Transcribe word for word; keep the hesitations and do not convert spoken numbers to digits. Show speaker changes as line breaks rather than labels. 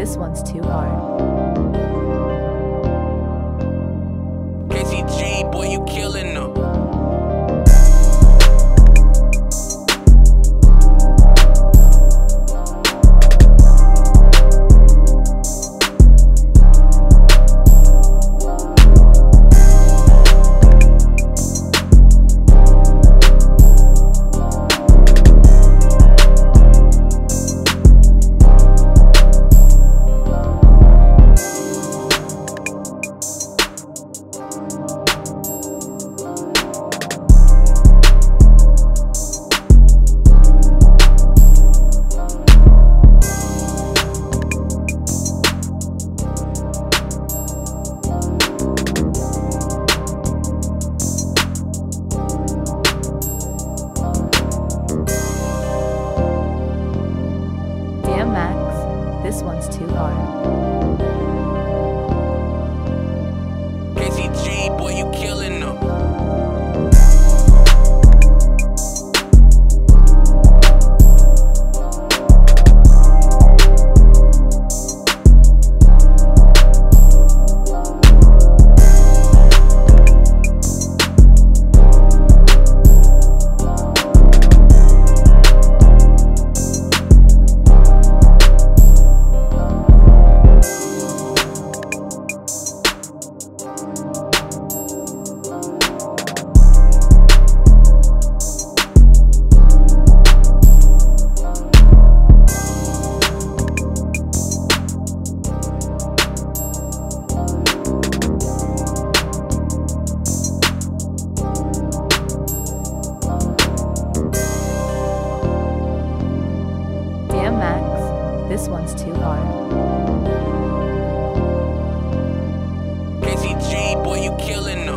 This one's too hard.
K C G, boy, you killing them.
Damn, Max, this one's too hard.
K C G, boy, you killing them.
Damn, Max, this one's too hard.
K C G, boy, you killing them.